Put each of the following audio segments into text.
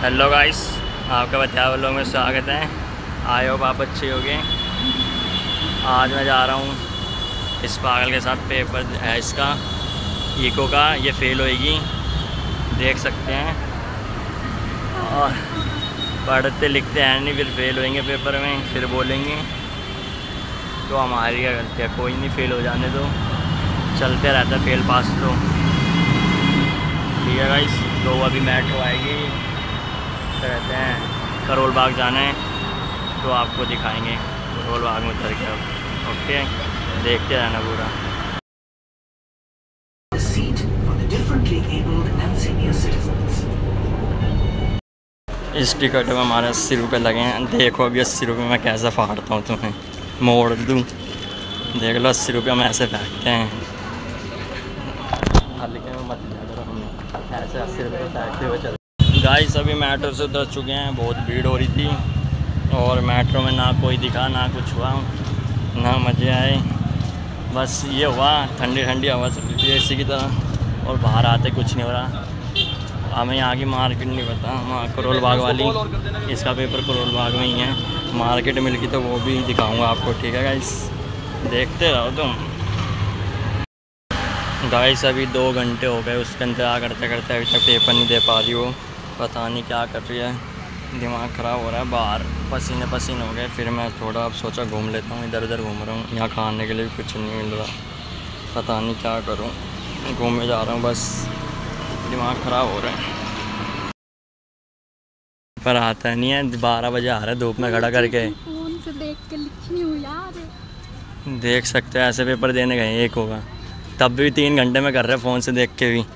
Hello guys, आपका बतिया vlog में स्वागत है। आई होप आप अच्छे होंगे। आज मैं जा रहा हूँ इस पागल के साथ, पेपर है इसका इको का, ये फेल होएगी देख सकते हैं। और पढ़ते लिखते हैं नहीं, फिर फेल होएंगे पेपर में, फिर बोलेंगे तो हमारी क्या गलती है। कोई नहीं, फेल हो जाने दो, चलते रहता है फेल पास तो। ठीक है गाइस, तो अभी मेट्रो आएगी, कहते हैं करोल बाग जाना है तो आपको दिखाएंगे करोल बाग में उतर के। अब ओके, देखते रहना पूरा। इस टिकट में हमारे 80 रुपये लगे हैं। देखो अभी 80 रुपये में कैसे फाड़ता हूँ, तुम्हें मोड़ दूँ। देख लो 80 रुपये हम ऐसे फेंकते हैं। हल्के में मत लिया करो, हमें ऐसे 80 रुपये फेंकते हुए चल। गाइस अभी मेट्रो से उतर चुके हैं, बहुत भीड़ हो रही थी और मेट्रो में ना कोई दिखा, ना कुछ हुआ, ना मज़े आए। बस ये हुआ ठंडी ठंडी हवा चल रही थी एसी की तरह, और बाहर आते कुछ नहीं हो रहा। हमें यहाँ की मार्केट नहीं पता, वहाँ करोल बाग वाली, इसका पेपर करोल बाग में ही है। मार्केट मिल गई तो वो भी दिखाऊँगा आपको। ठीक है गाइस, देखते रहो तुम। गाइस अभी 2 घंटे हो गए उसका इंतजार करते करते, अभी तक पेपर नहीं दे पा रही वो। पता नहीं क्या कर रही है, दिमाग ख़राब हो रहा है। बाहर पसीने पसीने हो गए। फिर मैं थोड़ा अब सोचा घूम लेता हूँ, इधर उधर घूम रहा हूँ। यहाँ खाने के लिए भी कुछ नहीं मिल रहा, पता नहीं क्या करूँ। घूमने जा रहा हूँ, बस दिमाग ख़राब हो रहा है। पर आता नहीं है, 12 बजे आ रहा है धूप में खड़ा करके। फोन से देख के लिखी हूँ यार। देख सकते हो, ऐसे पेपर देने गए एक होगा, तब भी 3 घंटे में कर रहे फ़ोन से देख के भी।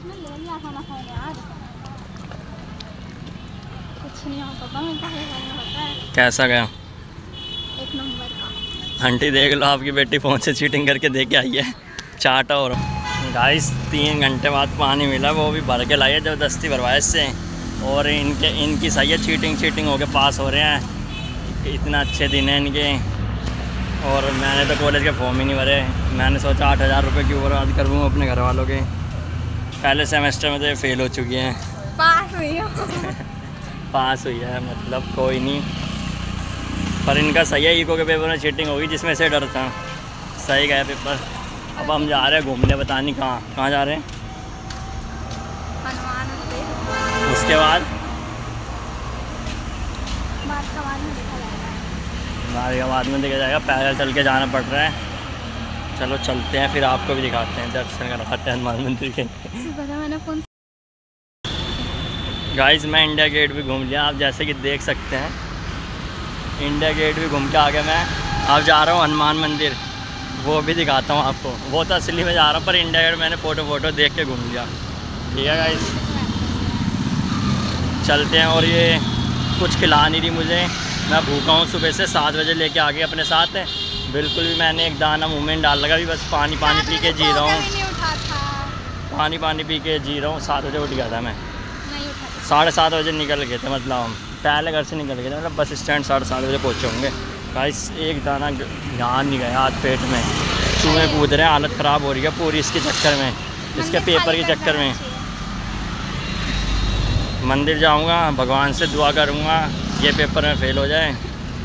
कैसा गया? 1 नंबर का। आंटी देख लो, आपकी बेटी फ़ोन से चीटिंग करके दे के आई है, चाटा। और गाइस 3 घंटे बाद पानी मिला, वो भी भर के लाई है, ज़बरदस्ती भरवाया इससे। और इनकी सही है, चीटिंग हो के पास हो रहे हैं। इतना अच्छे दिन है इनके। और मैंने तो कॉलेज के फॉर्म ही नहीं भरे। मैंने सोचा 8,000 रुपये की बर्बाद कर दूँ अपने घर वालों के। पहले सेमेस्टर में तो ये फेल हो चुकी हैं, पास हुई हो। पास हुई है मतलब, कोई नहीं। पर इनका सही है, इको के पेपर में चीटिंग होगी जिसमें से डर था। सही गया पेपर। अब हम जा रहे हैं घूमने, पता नहीं कहाँ जा रहे हैं। हनुमान मंदिर। उसके बाद बाद में देखा जाएगा। पैदल चल के जाना पड़ रहा है। चलो चलते हैं, फिर आपको भी दिखाते हैं, दर्शन करवाते हैं हनुमान मंदिर के। गाइस मैं इंडिया गेट भी घूम लिया, आप जैसे कि देख सकते हैं। इंडिया गेट भी घूम के आ गया मैं। अब जा रहा हूँ हनुमान मंदिर, वो भी दिखाता हूँ आपको। वो तो असली में जा रहा हूँ, पर इंडिया गेट मैंने फ़ोटो देख के घूम लिया। ठीक है गाइस, चलते हैं। और ये कुछ खिला नहीं रही मुझे, मैं भूखा हूँ सुबह से। 7 बजे लेके आ गई अपने साथ, बिल्कुल भी मैंने एक दाना मुँह में डाल लगा। भी बस पानी पी के जी रहा हूँ, पानी पी के जी रहा हूँ। 7 बजे उठ गया था मैं, 7:30 बजे निकल गए थे। मतलब हम पहले घर से निकल गए थे, मतलब बस स्टैंड 7:30 बजे पहुँचे होंगे। गाइस एक दाना ध्यान नहीं गया, हाथ पेट में चूहे कूद रहे हैं, हालत ख़राब हो रही है पूरी इसके चक्कर में, इसके पेपर के चक्कर में। मंदिर जाऊंगा, भगवान से दुआ करूंगा ये पेपर में फेल हो जाए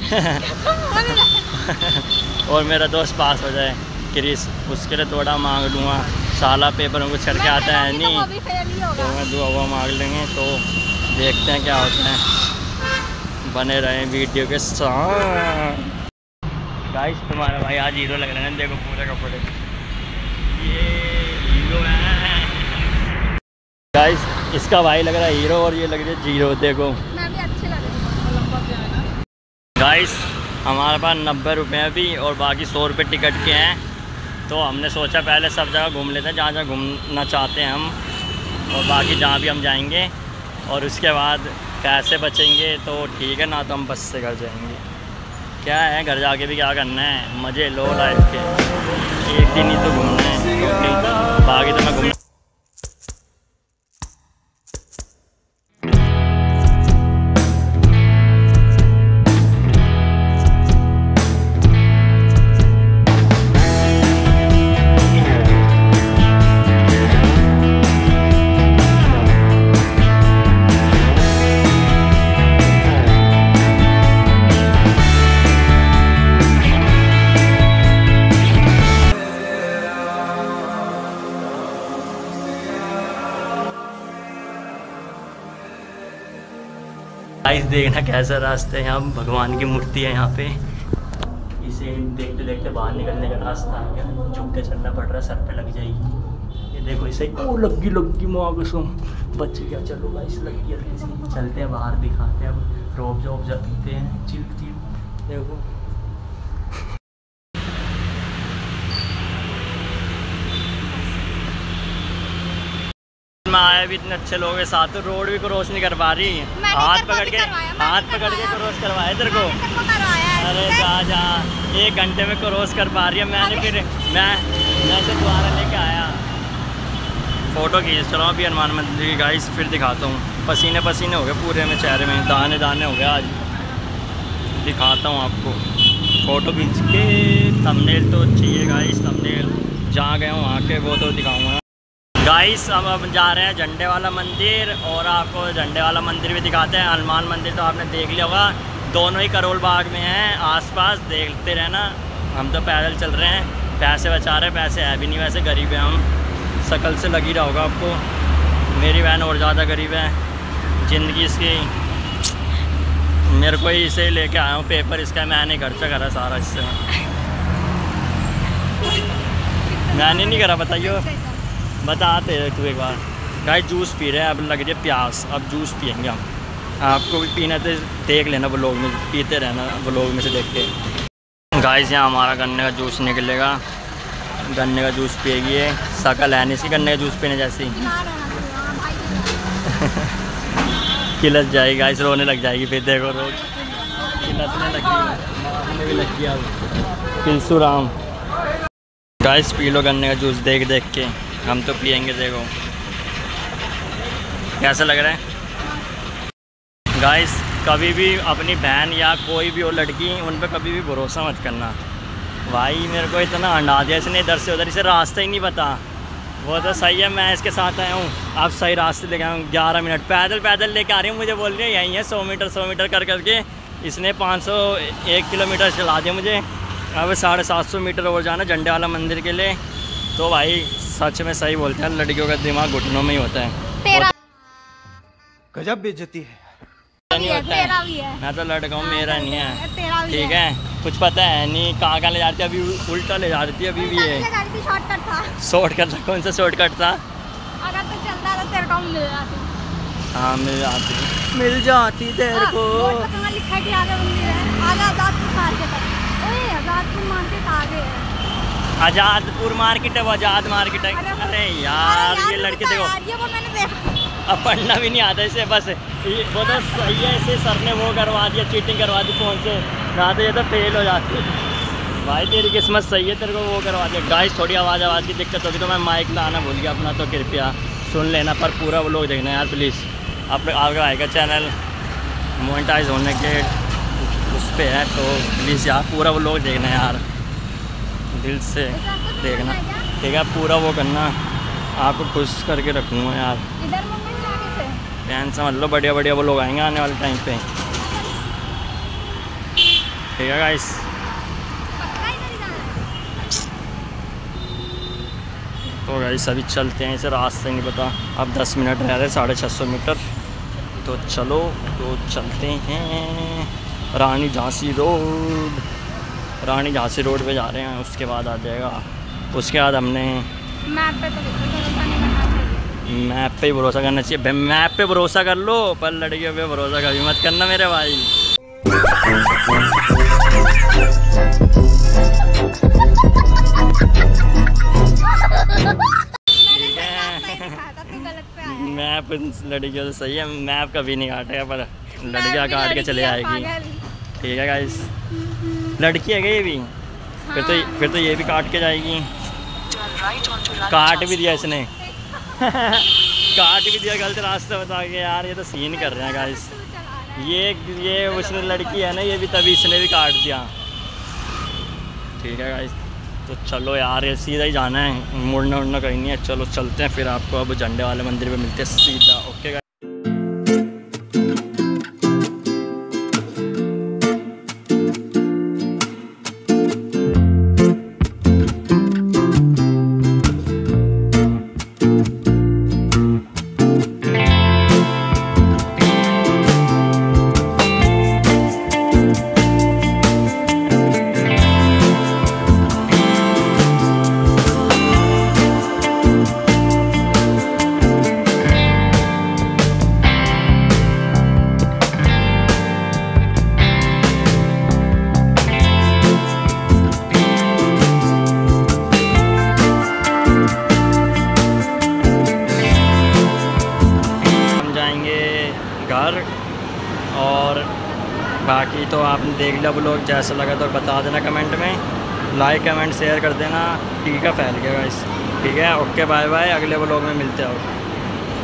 और मेरा दोस्त पास हो जाए, क्रिस। उसके लिए थोड़ा मांग लूँगा, साला पेपर में कुछ करके आता है नहीं, तो मैं दुआ मांग लेंगे। तो देखते हैं क्या होता है, बने रहें वीडियो के साथ। गाइस तुम्हारा भाई आज हीरो लग रहे हैं, देखो पूरे कपड़े, ये हीरो है। गाइस इसका भाई लग रहा है हीरो और ये लग रही है जीरो। देखो मैं भी अच्छी लग रही हूँ। गाइस हमारे पास 90 रुपये हैं अभी, और बाकी 100 रुपये टिकट के हैं। तो हमने सोचा पहले सब जगह घूम लेते हैं जहाँ जहाँ घूमना चाहते हैं हम, और बाकी जहाँ भी हम जाएंगे। और उसके बाद पैसे बचेंगे तो ठीक है, ना तो हम बस से घर जाएंगे। क्या है, घर जाके भी क्या करना है, मज़े लो लाइफ के। एक दिन ही तो घूमना है, बाकी तो मैं घूम गाइस देखना कैसा रास्ता है, यहाँ भगवान की मूर्ति है यहाँ पे। इसे देखते देखते बाहर निकलने का रास्ता आ गया। झुक के चलना पड़ रहा है, सर पे लग जाएगी। ये देखो इसे ओ लगी मुआवसम बच गया। चलो गाइस लग गया, चलते हैं बाहर, दिखाते हैं। अब रोब जॉब पीते हैं, चिल देखो। आया भी इतने अच्छे लोग हैं साथ, तो रोड भी क्रॉस नहीं कर पा रही। हाथ पकड़ के क्रॉस करवाया तेरे को। अरे जा 1 घंटे में क्रॉस कर पा रही है। मैंने फिर मैं तो दोबारा लेके आया। फ़ोटो खींच रहा हूँ अभी हनुमान मंदिर की गाइस, फिर दिखाता हूँ। पसीने हो गए पूरे में, चेहरे में दाने हो गए आज। दिखाता हूँ आपको फ़ोटो खींच के। थंबनेल तो चाहिए गाइस, थंबनेल जहाँ गए हूँ वहाँ के वो तो दिखाऊँगा गाइस। अब जा रहे हैं झंडे वाला मंदिर, और आपको झंडे वाला मंदिर भी दिखाते हैं। हनुमान मंदिर तो आपने देख लिया होगा, दोनों ही करोल बाग में हैं। आसपास देखते रहना। हम तो पैदल चल रहे हैं, पैसे बचा रहे हैं। पैसे है भी नहीं वैसे, गरीब है हम। शकल से लग ही रहा होगा आपको। मेरी बहन और ज़्यादा गरीब है। ज़िंदगी इसकी, मेरे को ही इसे लेके आया हूँ पेपर इसका। मैंने खर्चा करा सारा इससे, मैंने नहीं करा। बताइए, बताते तू एक बार। गाइस जूस पी रहे हैं, अब लग रही है प्यास, अब जूस पियेंगे हम। आपको भी पीना तो देख लेना व्लॉग में, पीते रहना व्लॉग में से देख के। गाइस यहाँ हमारा गन्ने का जूस निकलेगा, गन्ने का जूस पिएगी ये। शकल है नहीं इसकी गन्ने का जूस पीने जैसी। किलस जाएगी गाइस, रोने लग जाएगी फिर। देखो रोज किलसने लगी, भी लग गया पिलसू राम। गाइस पी लो गन्ने का जूस देख देख के, हम तो पियेंगे। देखो कैसा लग रहा है गाइस। कभी भी अपनी बहन या कोई भी हो लड़की, उन पर कभी भी भरोसा मत करना। भाई मेरे को इतना अंडा दिया इसने इधर से उधर, इसे रास्ता ही नहीं पता। वो तो सही है, मैं इसके साथ आया हूँ, आप सही रास्ते लेके आया हूँ। 11 मिनट पैदल लेके आ रही हूँ। मुझे बोल रही है यहीं है 100 मीटर कर करके। इसने 501 किलोमीटर चला दिया मुझे। अब 750 मीटर और जाना झंडे वाला मंदिर के लिए। तो भाई सच में सही बोलते हैं, लड़कियों का दिमाग घुटनों में ही होता है। तेरा गजब बेइज्जती है। नहीं होता तेरा भी है। मैं तो लड़का हूँ, मेरा नहीं है। तेरा भी ठीक है, कुछ पता है नहीं कहाँ ले जाती है। अभी उल्टा ले जाती है, अभी भी है। शॉर्टकट था। शॉर्टकट था? कौन सा शॉर्टकट था? अगर तो चलता तो तेरे को मिल जाती। हाँ मिल जाती तेरे को। लिखा है कि आगे मंदिर है, आगे आजादपुर मार्केट है। ओए आजादपुर मार्केट आगे है। आज़ादपुर मार्केट है, वो आज़ाद मार्केट है। अरे यार ये लड़के देखो, ये वो मैंने देखा। अब पढ़ना भी नहीं आता इसे, बस वो तो सही है। इसे सर ने वो करवा दिया, चीटिंग करवा दी फ़ोन से, ना तो ये तो फेल हो जाती। भाई तेरी किस्मत सही है, तेरे को वो करवा दिया। गाइस थोड़ी आवाज़ की दिक्कत होगी तो मैं माइक लाना भूल गया अपना, तो कृपया सुन लेना। पर पूरा वो लोग देखना यार प्लीज़। आप आगे आएगा चैनल मोनेटाइज होने के उस पर है, तो प्लीज़ यार पूरा वो लोग देखना यार, दिल से देखना। ठीक है, पूरा वो करना, आपको खुश करके रखूँगा यार। टेंशन मत लो, बढ़िया वो लोग आएंगे आने वाले टाइम पे। ठीक है गाइस, तो गाइस अभी चलते हैं। इसे रास्ते नहीं पता। अब 10 मिनट रह रहे, 650 मीटर। तो चलो तो चलते हैं रानी झांसी रोड पे जा रहे हैं। उसके बाद आ जाएगा, उसके बाद हमने मैप पे तो भरोसा नहीं करना चाहिए। मैप पे ही भरोसा करना चाहिए। मैप पे भरोसा कर लो, पर लड़कियों पे भरोसा कभी मत करना मेरे भाई। मैप लड़कियों से सही है, मैप कभी नहीं काटेगा, पर लड़कियाँ काट के चले आएगी। ठीक है गाइस, लड़की है क्या ये भी? हाँ। फिर तो ये भी काट के जाएगी। काट भी दिया इसने काट भी दिया गलत रास्ता बता के यार। ये तो सीन कर रहे हैं गाइस। ये उसने लड़की है ना, ये भी तभी इसने भी काट दिया। ठीक है गाइस, तो चलो यार ये सीधा ही जाना है, मुड़ना उड़ना कहीं नहीं है। चलो चलते हैं, फिर आपको अब झंडे वाले मंदिर पे मिलते हैं सीधा। Okay guys. बाकी तो आपने देख लिया ब्लॉग, जैसा लगा तो बता देना कमेंट में, लाइक कमेंट शेयर कर देना। टीका फैल गया गाइस। ठीक है, ओके बाय बाय, अगले ब्लॉग में मिलते हो।